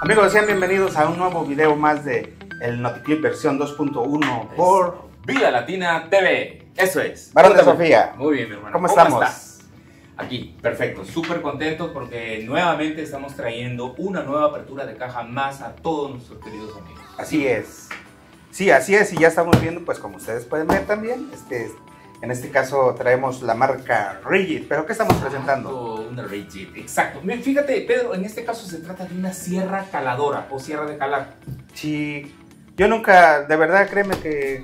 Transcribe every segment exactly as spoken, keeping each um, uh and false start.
Amigos, sean bienvenidos a un nuevo video más de el Noticlip versión dos punto uno por Vida Latina T V. Eso es. Barón de Sofía. Muy bien, mi hermano. ¿Cómo, ¿Cómo estamos? Estás? Aquí, perfecto. Súper contentos porque nuevamente estamos trayendo una nueva apertura de caja más a todos nuestros queridos amigos. Así es. Sí, así es. Y ya estamos viendo, pues como ustedes pueden ver también, este, en este caso traemos la marca Rigid. ¿Pero qué estamos presentando? Oh, una Rigid, exacto. Fíjate, Pedro, en este caso se trata de una sierra caladora o sierra de calar. Sí, yo nunca, de verdad, créeme que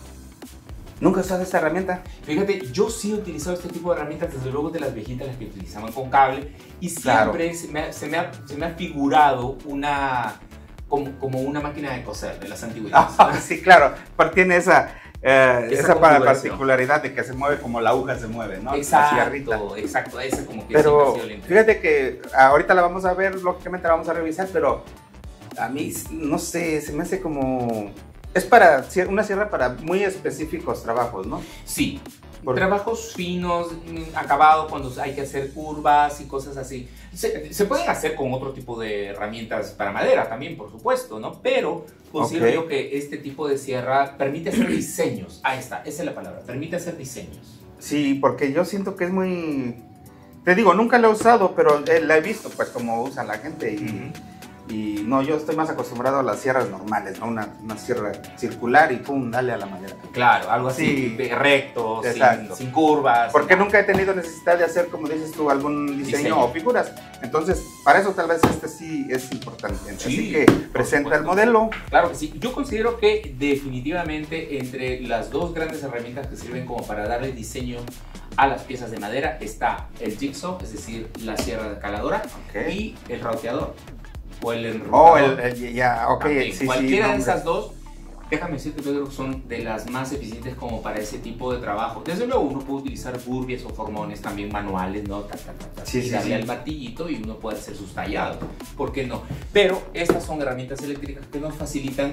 nunca he usado esta herramienta. Fíjate, yo sí he utilizado este tipo de herramientas, desde luego de las viejitas, las que utilizaban con cable, y siempre claro. se, me ha, se, me ha, se me ha figurado una, como, como una máquina de coser de las antigüedades. Oh, sí, claro, pero tiene esa, eh, esa, esa particularidad de que se mueve como la aguja se mueve, ¿no? Exacto, exacto, esa como que pero es fíjate que ahorita la vamos a ver, lógicamente la vamos a revisar, pero a mí, no sé, se me hace como... Es para una sierra para muy específicos trabajos, ¿no? Sí, Por... trabajos finos, acabados, cuando hay que hacer curvas y cosas así. Se, se pueden hacer con otro tipo de herramientas para madera también, por supuesto, ¿no? Pero considero okay. yo que este tipo de sierra permite hacer diseños. Ahí está, esa es la palabra, permite hacer diseños. Sí, porque yo siento que es muy... Te digo, nunca la he usado, pero la he visto, pues, como usa la gente y... Uh-huh. Y no, yo estoy más acostumbrado a las sierras normales, ¿no? Una, una sierra circular y pum, dale a la madera. Claro, algo así, sí, recto, sin, sin curvas. Porque nunca he tenido necesidad de hacer, como dices tú, algún diseño, diseño o figuras. Entonces, para eso tal vez este sí es importante. Sí, así que presenta el modelo. Claro que sí. Yo considero que definitivamente entre las dos grandes herramientas que sirven como para darle diseño a las piezas de madera está el jigsaw, es decir, la sierra caladora, okay. y el rauteador. O el enrutador. Oh, el, el, ya, ok. Sí, cualquiera sí, de esas dos, déjame decirte, Pedro, son de las más eficientes como para ese tipo de trabajo. Desde luego uno puede utilizar burbias o formones también manuales, ¿no? Ta, ta, ta, ta, sí, y sí, darle sí. al martillito y uno puede hacer sus tallados. ¿Por qué no? Pero estas son herramientas eléctricas que nos facilitan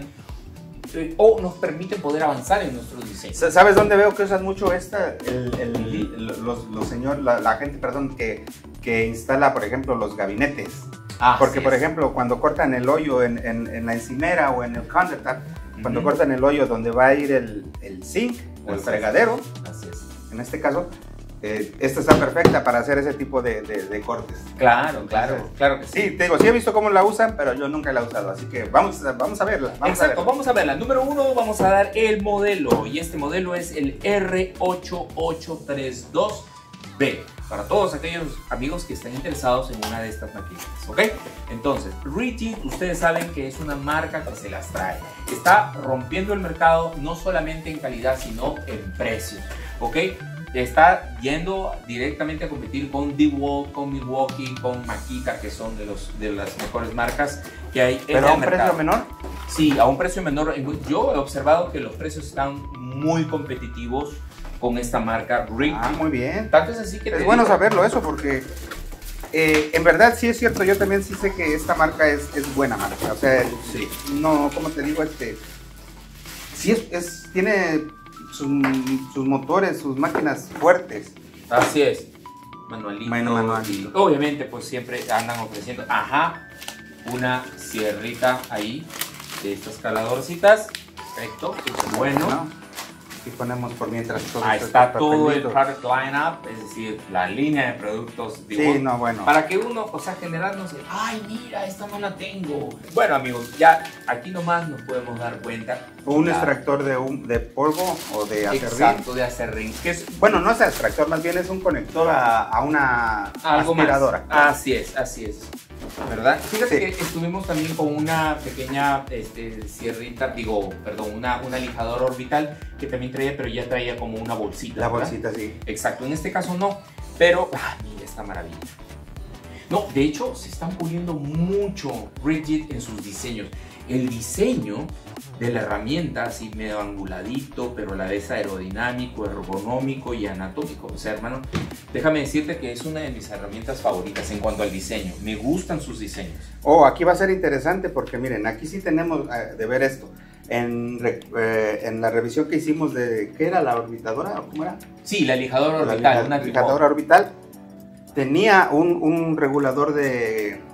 eh, o nos permiten poder avanzar en nuestros diseños. ¿Sabes dónde veo que usan mucho esta? El, el, el, los, los señor, la, la gente, perdón, que, que instala, por ejemplo, los gabinetes. Ah, porque, por es. ejemplo, cuando cortan el hoyo en, en, en la encimera o en el countertop, uh-huh. cuando cortan el hoyo donde va a ir el, el zinc o el fregadero, así es. En este caso, eh, esta está perfecta para hacer ese tipo de, de, de cortes. Claro, Entonces, claro, claro que sí. Sí, te digo, sí he visto cómo la usan, pero yo nunca la he usado, así que vamos, vamos a verla. Vamos Exacto, a verla. vamos a verla. Número uno, vamos a dar el modelo, y este modelo es el R ocho ocho tres dos B. Para todos aquellos amigos que estén interesados en una de estas maquinitas, ¿ok? Entonces, Rigid, ustedes saben que es una marca que se las trae. Está rompiendo el mercado no solamente en calidad, sino en precios, ¿ok? Está yendo directamente a competir con DeWalt, con Milwaukee, con Makita, que son de, los, de las mejores marcas que hay en el mercado. ¿Pero a un precio menor? Sí, a un precio menor. Yo he observado que los precios están muy competitivos con esta marca Rigid. Ah, muy bien. Tanto es así que es bueno digo, saberlo eso porque eh, en verdad sí es cierto, yo también sí sé que esta marca es, es buena marca, o sea, sí. no, como te digo, este, sí es, es tiene sus, sus motores, sus máquinas fuertes. Así es, manualito. Bueno, manualito. Y obviamente pues siempre andan ofreciendo, ajá, una sierrita ahí de estas caladorcitas, perfecto, es bueno. ¿No? Y ponemos por mientras todo. Ahí está todo el product lineup, es decir, la línea de productos de sí, Word, no, bueno. para que uno, o sea, generándose, ay, mira, esta no la tengo. Bueno, amigos, ya aquí nomás nos podemos dar cuenta. Un la... extractor de, un, de polvo o de acerrín. Exacto, de acerrín. Que es... Bueno, no es extractor, más bien es un conector a, a una Algo aspiradora. Más. Así es, así es. ¿Verdad? Fíjate sí. que estuvimos también con una pequeña este, sierrita, digo, perdón, una, una lijadora orbital que también traía, pero ya traía como una bolsita. La ¿verdad? bolsita, sí. Exacto, en este caso no, pero, ah, mira esta maravilla. No, de hecho, se están puliendo mucho Rigid en sus diseños. El diseño de la herramienta, así medio anguladito, pero a la vez aerodinámico, ergonómico y anatómico. O sea, hermano, déjame decirte que es una de mis herramientas favoritas en cuanto al diseño. Me gustan sus diseños. Oh, aquí va a ser interesante porque miren, aquí sí tenemos eh, de ver esto. En, eh, en la revisión que hicimos de, ¿qué era? ¿La orbitadora? ¿Cómo era? Sí, la lijadora orbital. La, una lijadora orbital tenía un, un regulador de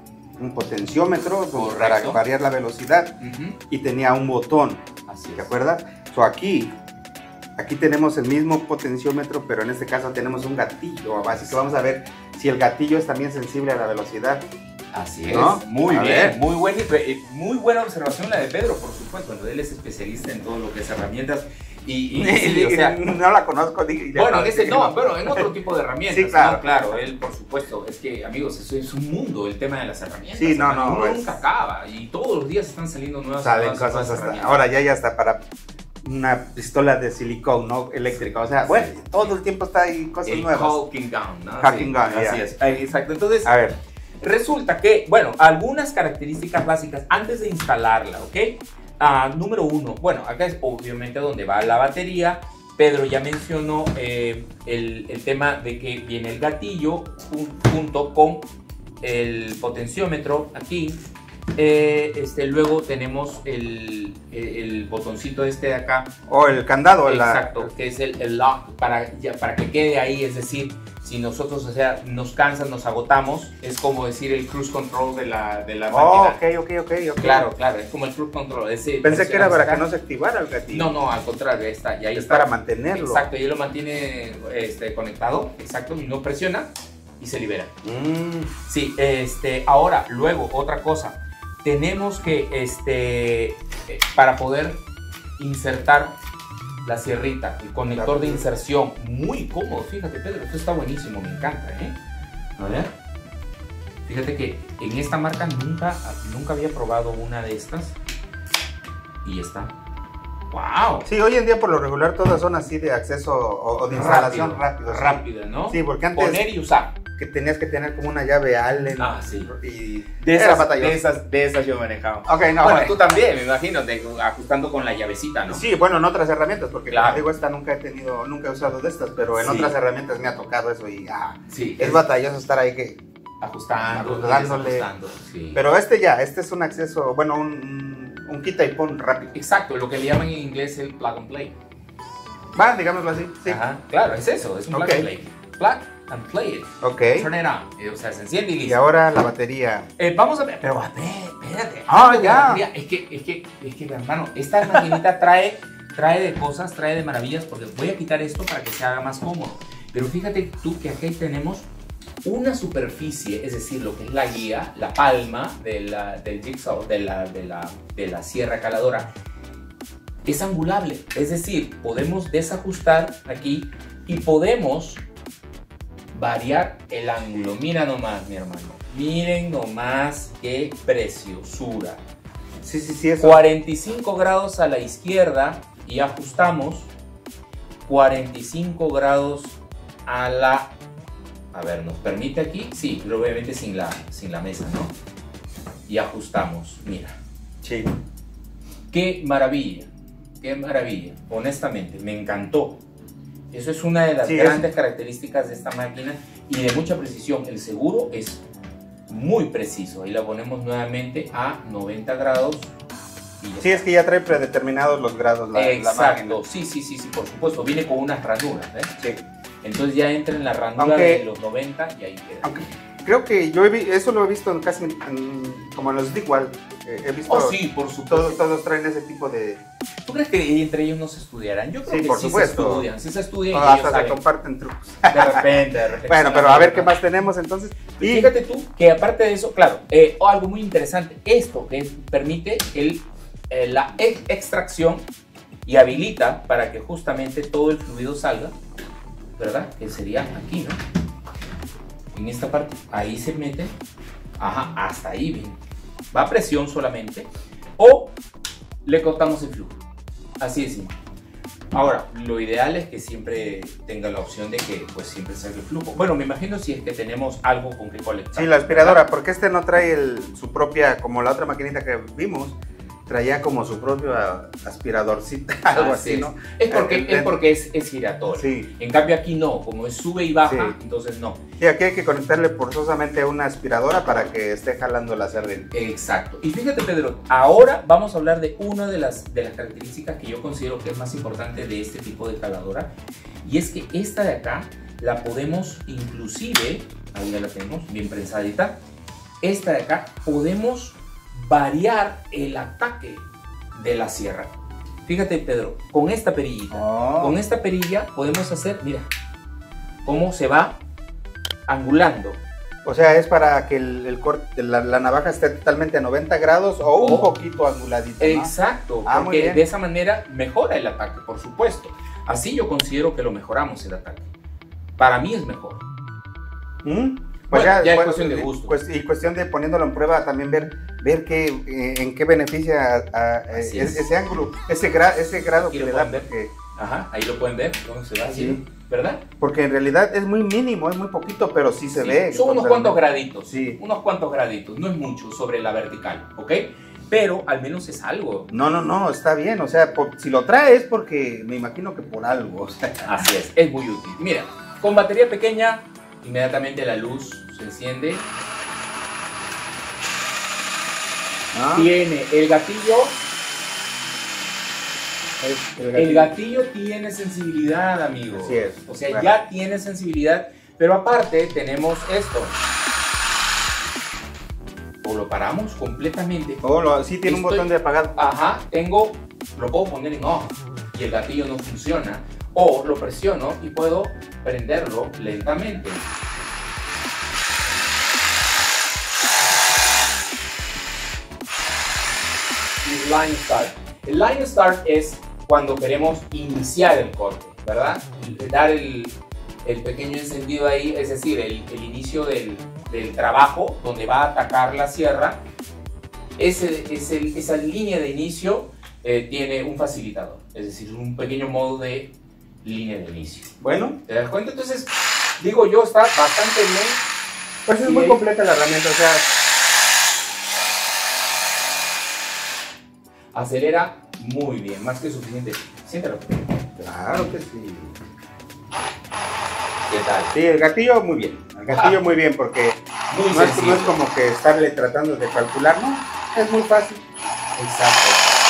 un potenciómetro para variar la velocidad uh-huh. y tenía un botón. Así ¿Te acuerdas? So, aquí, aquí tenemos el mismo potenciómetro, pero en este caso tenemos un gatillo. Así que vamos a ver si el gatillo es también sensible a la velocidad. Así es, ¿no? Muy a bien, ver. muy buena, muy buena observación la de Pedro, por supuesto. Él es especialista en todo lo que es herramientas. Y, y sí, o sea, no la conozco. Diga, bueno, en ese, no, pero en otro tipo de herramientas. Sí, claro. No, claro, él, por supuesto. Es que, amigos, eso es un mundo, el tema de las herramientas. Sí, no, no. Uno es... nunca acaba. Y todos los días están saliendo nuevas, Salen nuevas, cosas nuevas hasta, herramientas. ahora ya hay hasta para una pistola de silicón, ¿no? Eléctrica. O sea, bueno, todo el tiempo está ahí cosas el nuevas. Hacking Gun, ¿no? Hacking sí, Gun, así yeah. es. Exacto. Entonces, a ver. Resulta que, bueno, algunas características básicas antes de instalarla, ¿ok? Uh, número uno, bueno, acá es obviamente donde va la batería. Pedro ya mencionó eh, el, el tema de que viene el gatillo junto con el potenciómetro aquí. Eh, este, luego tenemos el, el, el botoncito este de acá. O el candado. Exacto, la... que es el, el lock para, ya, para que quede ahí, es decir, si nosotros, o sea, nos cansan, nos agotamos, es como decir el cruise control de la, de la oh, máquina. ok, ok, ok, ok. Claro, claro, es como el cruise control. Ese, Pensé que era para que no se activara el gatillo. No, no, al contrario, está. Y ahí es está. para mantenerlo. Exacto, y él lo mantiene este, conectado, exacto, y no presiona y se libera. Mm. Sí, este, ahora, luego, otra cosa. Tenemos que, este, para poder insertar la sierrita, el conector de inserción, muy cómodo, fíjate Pedro, esto está buenísimo, me encanta, ¿eh? A ver, fíjate que en esta marca nunca, nunca había probado una de estas y está, wow. Sí, hoy en día por lo regular todas son así de acceso o, o de instalación rápido. Rápida, rápida, ¿no? Sí, porque antes... Poner y usar. Que tenías que tener como una llave Allen. Ah, sí. Y de esas, de esas, de esas yo manejaba. Ok, no. Bueno, bueno. tú también, me imagino, de, ajustando con la llavecita, ¿no? Sí, bueno, en otras herramientas, porque claro. como digo, esta nunca he tenido, nunca he usado de estas, pero en sí. otras herramientas me ha tocado eso y ah, sí, es, es batalloso estar ahí que ajustando, ajustándole. Sí. Pero este ya, este es un acceso, bueno, un, un quita y pon rápido. Exacto, lo que le llaman en inglés el plug and play. Va, digámoslo así. Sí. Ajá, claro, es eso, es un plug okay. and play. Plug and play it. Ok. Turn it on. O sea, se enciende y listo. Y ahora la batería. Eh, vamos a ver, pero a ver, espérate. Ah, ya. Es que, es que, es que, hermano, esta maquinita trae, trae de cosas, trae de maravillas, porque voy a quitar esto para que se haga más cómodo. Pero fíjate tú que aquí tenemos una superficie, es decir, lo que es la guía, la palma de la, del jigsaw, de la, de, la, de la sierra caladora, es angulable. Es decir, podemos desajustar aquí y podemos variar el ángulo. Mira nomás, mi hermano. Miren nomás qué preciosura. Sí, sí, sí. Eso. cuarenta y cinco grados a la izquierda y ajustamos. cuarenta y cinco grados a la... A ver, ¿nos permite aquí? Sí, pero obviamente sin la, sin la mesa, ¿no? Y ajustamos, mira. Sí. Qué maravilla, qué maravilla. Honestamente, me encantó. Eso es una de las sí, grandes es... características de esta máquina y de mucha precisión. El seguro es muy preciso. Ahí la ponemos nuevamente a noventa grados. Y sí, está. Es que ya trae predeterminados los grados la, Exacto. la máquina. Sí, sí, sí, sí, por supuesto. Viene con unas ranuras, ¿eh? Sí. Entonces ya entra en la ranura aunque, de los noventa y ahí queda. Aunque, creo que yo he, eso lo he visto en casi en, como en los Dickwall. Eh, he visto. Oh, sí, por supuesto. Todos, todos traen ese tipo de. ¿Tú crees que entre ellos no se estudiarán? Yo creo sí, que por sí supuesto. se estudian. Sí se estudian. No, y hasta ellos se saben. comparten trucos. De repente, de repente. Bueno, pero a ver qué más tenemos entonces. Y fíjate tú que aparte de eso, claro, eh, oh, algo muy interesante. Esto que permite el, eh, la ex extracción y habilita para que justamente todo el fluido salga, ¿verdad? Que sería aquí, ¿no? En esta parte, ahí se mete, ajá, hasta ahí bien. Va a presión solamente, o le cortamos el flujo, así de simple. Ahora, lo ideal es que siempre tenga la opción de que pues siempre salga el flujo. Bueno, me imagino si es que tenemos algo con que colectar. Sí, la aspiradora, ¿verdad? Porque este no trae el, su propia, como la otra maquinita que vimos, traía como su propio aspiradorcita, algo ah, así, sí. ¿no? Es porque, el, es, porque es, es giratorio. Sí. En cambio aquí no, como es sube y baja, sí. entonces no. Sí, aquí hay que conectarle forzosamente una aspiradora para que esté jalando la sardina. Exacto. Y fíjate, Pedro, ahora vamos a hablar de una de las, de las características que yo considero que es más importante de este tipo de caladora. Y es que esta de acá la podemos inclusive, ahí ya la tenemos, bien prensadita, esta de acá, podemos variar el ataque de la sierra. Fíjate, Pedro, con esta perillita, oh. con esta perilla podemos hacer, mira, cómo se va angulando. O sea, es para que el, el corte, la, la navaja esté totalmente a noventa grados o un oh. poquito anguladito, ¿no? Exacto, ah, porque de esa manera mejora el ataque, por supuesto. Así yo considero que lo mejoramos el ataque. Para mí es mejor. ¿Mm? Pues bueno, ya, ya pues, es cuestión de gusto. Pues, y cuestión de poniéndolo en prueba también ver, ver qué, eh, en qué beneficia a, a, es. ese ángulo, ese, gra, ese grado Aquí que le da. Porque, ajá, ahí lo pueden ver, cómo se va, sí. ¿verdad? Porque en realidad es muy mínimo, es muy poquito, pero sí se sí, ve. Son unos cuantos graditos, sí. unos cuantos graditos, no es mucho sobre la vertical, ¿ok? Pero al menos es algo. No, no, no, está bien, o sea, por, si lo trae es porque me imagino que por algo. O sea. Así es, es muy útil. Mira, con batería pequeña, inmediatamente la luz se enciende. Ah. Tiene el gatillo. El gatillo. el gatillo tiene sensibilidad, amigos. Así es. O sea, claro. ya tiene sensibilidad, pero aparte tenemos esto. O lo paramos completamente. Oh, lo, sí tiene Estoy, un botón de apagar. Ajá, tengo, lo puedo poner en off y el gatillo no funciona. O lo presiono y puedo prenderlo lentamente. Y line start. El line start es cuando queremos iniciar el corte, ¿verdad? Dar el, el pequeño encendido ahí, es decir, el, el inicio del, del trabajo donde va a atacar la sierra. Ese, ese, esa línea de inicio eh, tiene un facilitador, es decir, un pequeño modo de línea de inicio. Bueno, ¿te das cuenta? Entonces, digo yo, está bastante bien. Pues es muy completa la herramienta, o sea, acelera muy bien, más que suficiente. Siéntalo. Claro que sí. ¿Qué tal? Sí, el gatillo muy bien. El gatillo ah, muy bien porque muy no, es, no es como que estarle tratando de calcular, no, es muy fácil. Exacto.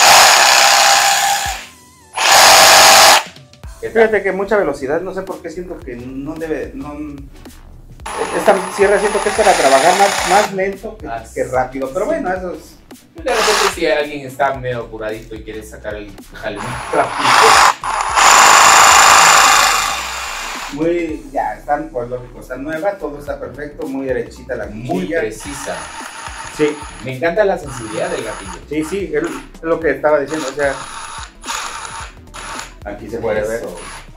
Fíjate que mucha velocidad, no sé por qué siento que no debe, no, esta sierra siento que es para trabajar más, más lento que, que rápido, pero bueno, eso es... De repente si alguien está medio apuradito y quiere sacar el jale rápido. Muy, ya, están, pues lógico, está nueva, todo está perfecto, muy derechita la cuchilla. Muy precisa. Sí. Me encanta la sensibilidad del gatillo. Sí, sí, es lo que estaba diciendo, o sea... Aquí se puede Eso. ver.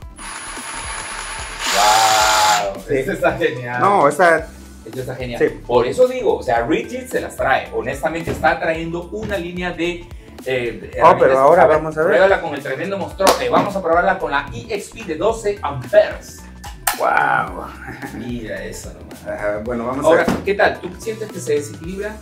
¡Wow! Sí. Esto está genial. No, esta... Esto está genial. Sí. Por eso digo, o sea, Ridgid se las trae. Honestamente está trayendo una línea de... Eh, oh, pero ahora a ver, vamos a ver. Pruébala con el tremendo monstruote. Vamos a probarla con la E X P de doce amperes. ¡Wow! Mira eso nomás. Uh, bueno, vamos ahora, a ver. ¿qué tal? ¿Tú sientes que se desequilibra?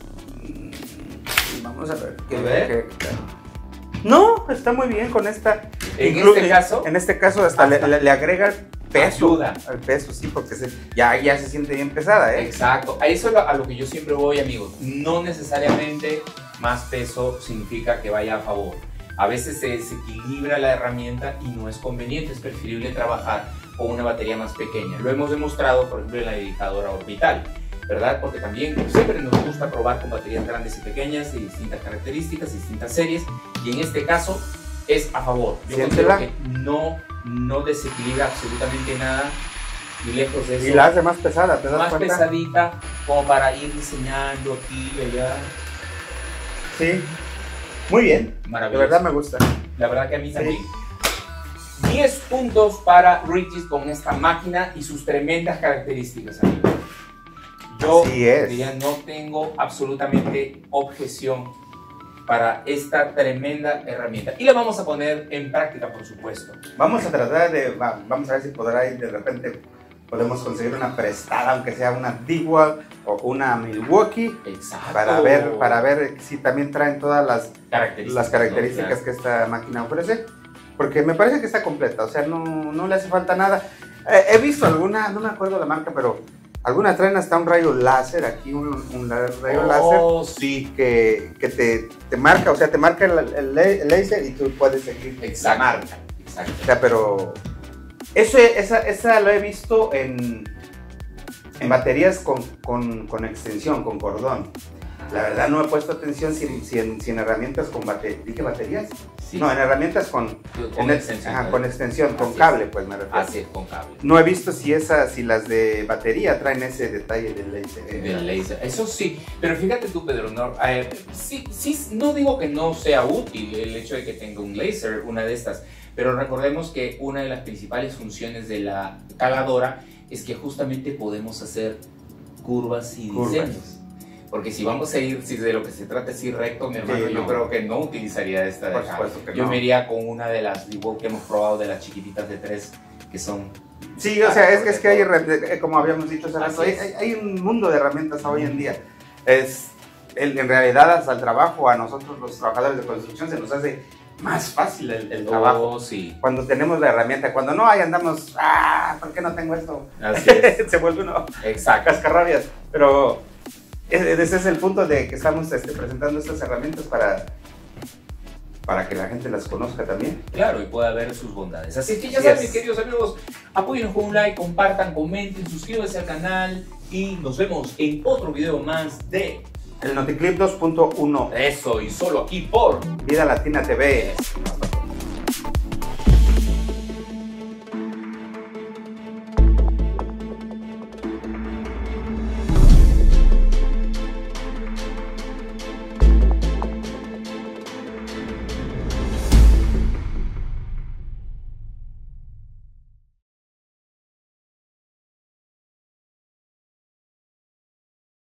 Vamos a ver. ¿Qué ver? Que, no, está muy bien con esta. En Inclu este caso. En este caso hasta, hasta. Le, le agrega peso. Ayuda. Al peso, sí, porque se, ya, ya se siente bien pesada, ¿eh? Exacto. A eso es a lo que yo siempre voy, amigos. No necesariamente más peso significa que vaya a favor. A veces se desequilibra la herramienta y no es conveniente. Es preferible trabajar con una batería más pequeña. Lo hemos demostrado, por ejemplo, en la dedicadora orbital, ¿verdad? Porque también siempre nos gusta probar con baterías grandes y pequeñas de distintas características, distintas series, y en este caso es a favor. Yo considero que no, no desequilibra absolutamente nada y lejos de eso. Y la hace más pesada, ¿te das más cuenta? pesadita, como para ir diseñando aquí y allá. Sí, muy bien. Maravilloso. De verdad me gusta. La verdad que a mí también. Sí. diez puntos para Ridgid con esta máquina y sus tremendas características, amigos. Yo diría, no tengo absolutamente objeción para esta tremenda herramienta. Y la vamos a poner en práctica, por supuesto. Vamos a tratar de, vamos a ver si podrá ir de repente, podemos conseguir una prestada, aunque sea una Dewalt o una Milwaukee. Exacto. Para ver, para ver si también traen todas las características, las características ¿no? que esta máquina ofrece. Porque me parece que está completa, o sea, no, no le hace falta nada. Eh, he visto alguna, no me acuerdo la marca, pero... Algunas traen hasta un rayo láser, aquí un, un rayo oh, láser sí. que, que te, te marca, o sea, te marca el, el, el láser y tú puedes seguir Exacto. la marca. Exacto. O sea, pero eso, esa, esa lo he visto en, En baterías con, con, con extensión, con cordón. La verdad no he puesto atención si, si, en, si en herramientas con baterías. ¿Dije baterías? Sí. No, en herramientas con, con en, extensión. Ajá, con extensión, con Así cable, es. pues me refiero. Así es, con cable. No he visto si esas, si las de batería traen ese detalle del láser. Del láser, eso sí. Pero fíjate tú, Pedro, no, eh, sí, sí, no digo que no sea útil el hecho de que tenga un láser, una de estas. Pero recordemos que una de las principales funciones de la caladora es que justamente podemos hacer curvas y Curvas. diseños. Porque si vamos a ir, si de lo que se trata es ir recto, mi hermano, Sí, yo no. creo que no utilizaría esta de Por acá. supuesto que Yo no. me iría con una de las DeWalt que hemos probado, de las chiquititas de tres, que son... Sí, o sea, es que, es que hay, herra- como habíamos dicho hace rato, Así hay, es. hay, hay un mundo de herramientas hoy en día. Es, en, en realidad, hasta el trabajo, a nosotros los trabajadores de construcción se nos hace más fácil el, el trabajo. Oh, sí. Cuando tenemos la herramienta, cuando no, ahí andamos, ah, ¿por qué no tengo esto? Así es. Se vuelve uno Exacto. cascarrabias. Pero ese es el punto de que estamos este, presentando estas herramientas para, para que la gente las conozca también. Claro, y pueda ver sus bondades. Así es que ya Así saben, es. mis queridos amigos, apóyennos con un like, compartan, comenten, suscríbanse al canal y nos vemos en otro video más de El Noticlip dos punto uno, eso y solo aquí por Vida Latina T V. Eso.